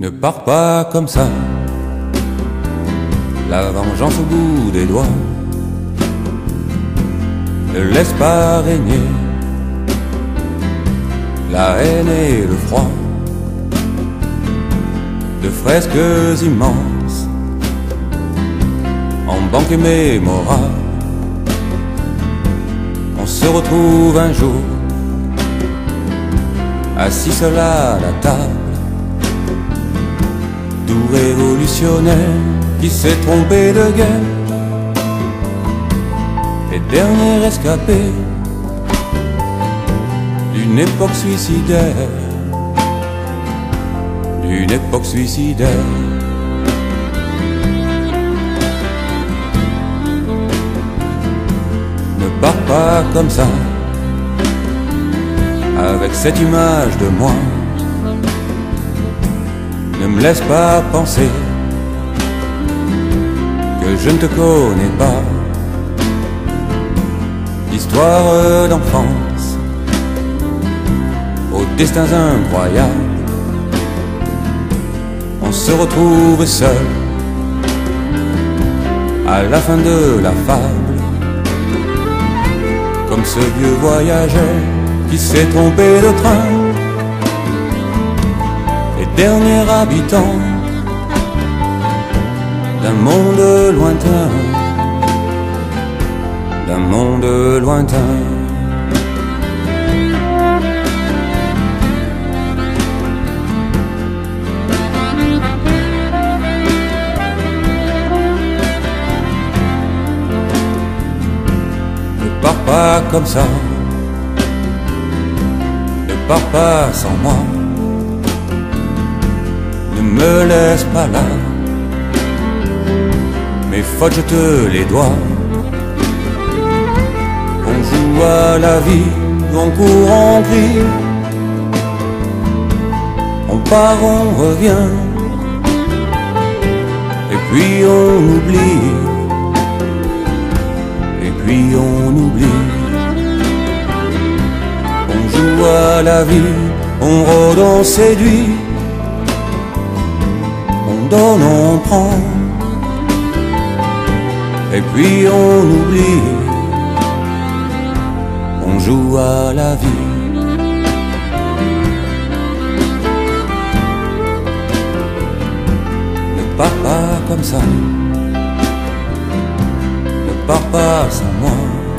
Ne pars pas comme ça, la vengeance au bout des doigts. Ne laisse pas régner la haine et le froid. De fresques immenses en banque mémorable, on se retrouve un jour assis seul à la table. Tout révolutionnaire qui s'est trompé de guerre et dernier rescapé d'une époque suicidaire, d'une époque suicidaire. Ne pars pas comme ça, avec cette image de moi. Ne me laisse pas penser que je ne te connais pas. Histoire d'enfance, aux destins incroyables, on se retrouve seul à la fin de la fable, comme ce vieux voyageur qui s'est trompé de train, et dernier habitant d'un monde lointain, d'un monde lointain. Ne pars pas comme ça, ne pars pas sans moi. Ne me laisse pas là, mes fautes je te les dois. On joue à la vie, on court, on crie, on part, on revient, et puis on oublie, et puis on oublie. On joue à la vie, on rôde, on séduit, on donne, on prend, et puis on oublie. On joue à la vie. Ne pars pas comme ça, ne pars pas sans moi.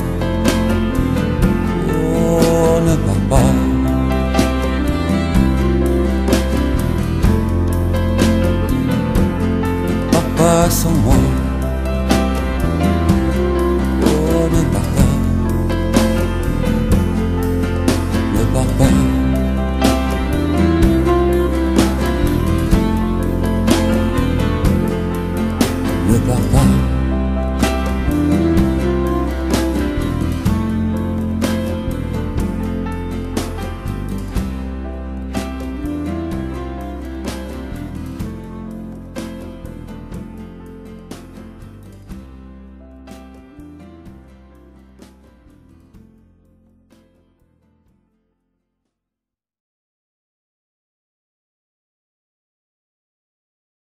Oh, ne pars pas. Ne pars pas sans moi.